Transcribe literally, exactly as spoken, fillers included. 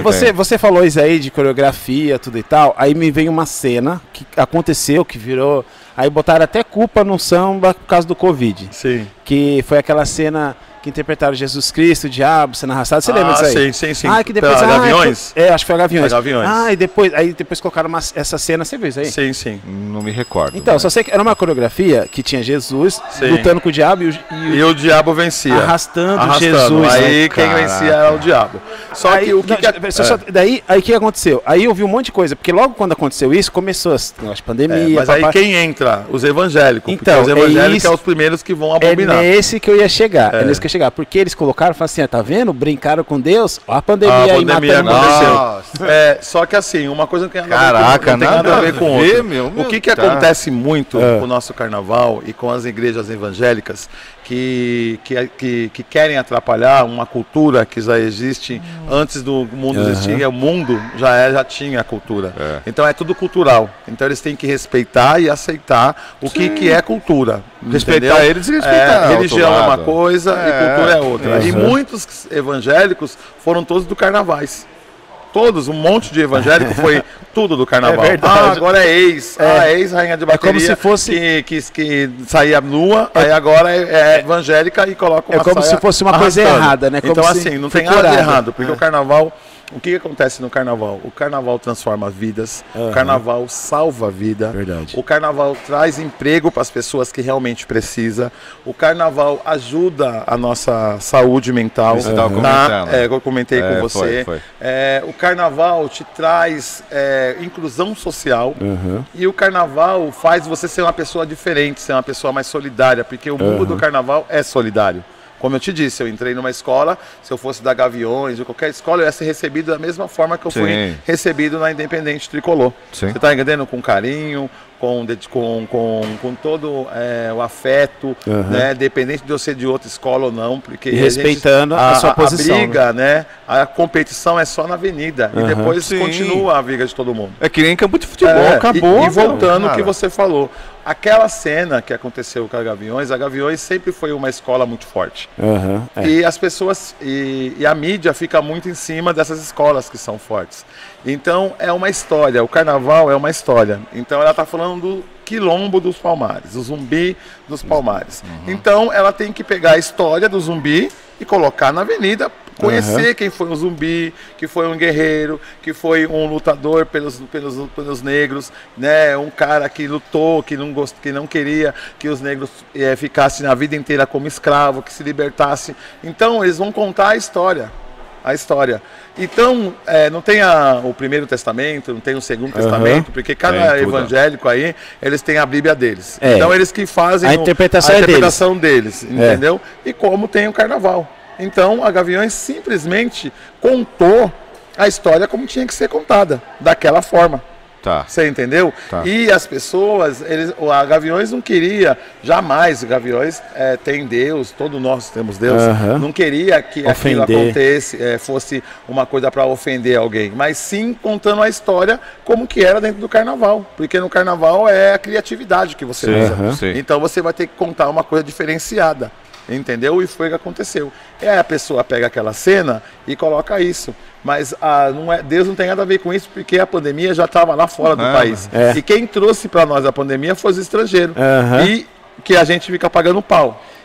você, você falou isso aí de coreografia, tudo e tal, aí me veio uma cena que aconteceu, que virou... Aí botaram até culpa no samba por causa do Covid. Sim. Que foi aquela cena que interpretaram Jesus Cristo, o diabo sendo arrastado. Você ah, lembra disso aí? Sim, sim, sim. Ah, que depois... Pela ah, Gaviões? É, acho que foi a Gaviões. A Gaviões. Ah, e depois, aí depois colocaram uma, essa cena, você viu isso aí? Sim, sim. Não me recordo. Então, mas... só sei que era uma coreografia que tinha Jesus sim. lutando com o diabo e o, e o diabo vencia. Arrastando, arrastando. Jesus. Aí né? quem Caraca. vencia era o diabo. Só aí, que o que... não, que é... só, só, daí, aí o que aconteceu? Aí eu vi um monte de coisa, porque logo quando aconteceu isso, começou a pandemia. É, mas papai... aí quem entra? Os evangélicos. Então, os evangélicos é, é os primeiros que vão abominar. É nesse que eu ia chegar. É, é nesse que eu ia chegar. Porque eles colocaram, falaram assim, tá vendo? Brincaram com Deus, ó a pandemia a aí pandemia matando aconteceu. É, só que assim, uma coisa não tem nada, Caraca, a, ver com, não tem nada a ver com outra. Meu, meu, o que, que tá. acontece muito É. com o nosso carnaval e com as igrejas evangélicas que, que, que, que querem atrapalhar uma cultura que já existe antes do mundo Uhum. existir, o mundo já, é, já tinha a cultura. É. Então é tudo cultural. Então eles têm que respeitar e aceitar o que, que é cultura. Respeitar entendeu? eles e respeitar é, religião é uma lado. coisa É. e cultura é outra. Uhum. E muitos evangélicos foram todos do carnavais. Todos, um monte de evangélico foi tudo do carnaval. É verdade. Ah, agora é ex, É. ah, ex-rainha de bateria, como se fosse- que, que, que saía nua, É. aí agora é, é evangélica e coloca uma É como saia se fosse uma coisa arrastando. errada, né? Como Então se assim, não foi tem nada de curado. errado, porque É. o carnaval... O que, que acontece no carnaval? O carnaval transforma vidas, Uhum. o carnaval salva a vida, Verdade. o carnaval traz emprego para as pessoas que realmente precisam, o carnaval ajuda a nossa saúde mental. Você tava tá? comentando. É, eu comentei É, com você. foi, foi. É, o carnaval te traz é, inclusão social Uhum. e o carnaval faz você ser uma pessoa diferente, ser uma pessoa mais solidária, porque o mundo Uhum. do carnaval é solidário. Como eu te disse, eu entrei numa escola, se eu fosse da Gaviões ou qualquer escola, eu ia ser recebido da mesma forma que eu fui Sim. recebido na Independente Tricolor. Sim. Você está entendendo? Com carinho, com, de- com, com, com todo é, o afeto, Uhum. né? Dependente de eu ser de outra escola ou não, porque E a gente- respeitando a sua posição, A briga, né? A competição é só na avenida Uhum. e depois Sim. continua a briga de todo mundo. É que nem campo de futebol, É, acabou. E, e voltando meu, ao que cara. você falou, aquela cena que aconteceu com a Gaviões, a Gaviões sempre foi uma escola muito forte. Uhum. É. E as pessoas, e, e a mídia fica muito em cima dessas escolas que são fortes. Então é uma história, o carnaval é uma história. Então ela está falando do quilombo dos Palmares, o zumbi dos Palmares. Então ela tem que pegar a história do zumbi e colocar na avenida, conhecer Uhum. quem foi um zumbi, que foi um guerreiro, que foi um lutador pelos, pelos, pelos negros, né? Um cara que lutou, que não, gost, que não queria que os negros eh, ficassem a vida inteira como escravo, que se libertasse. Então eles vão contar a história. A história. Então, eh, não tem a, o Primeiro Testamento, não tem o Segundo Uhum. Testamento, porque cada Tem tudo. evangélico aí, eles têm a Bíblia deles. É. Então eles que fazem A o- interpretação a é interpretação deles, entendeu? E como tem o carnaval. Então a Gaviões simplesmente contou a história como tinha que ser contada, daquela forma. Tá. Você entendeu? Tá. E as pessoas, eles, a Gaviões não queria, jamais, Gaviões é, tem Deus, todos nós temos Deus, Aham. não queria que aquilo Ofender. acontecesse, é, fosse uma coisa para ofender alguém, mas sim contando a história como que era dentro do carnaval, porque no carnaval é a criatividade que você Sim, usa. aham. sim. Então você vai ter que contar uma coisa diferenciada. Entendeu? E foi o que aconteceu. E aí a pessoa pega aquela cena e coloca isso. Mas ah, não é, Deus não tem nada a ver com isso, porque a pandemia já estava lá fora do Ah, país. é. E quem trouxe para nós a pandemia foi os estrangeiros. Aham. E que a gente fica pagando pau.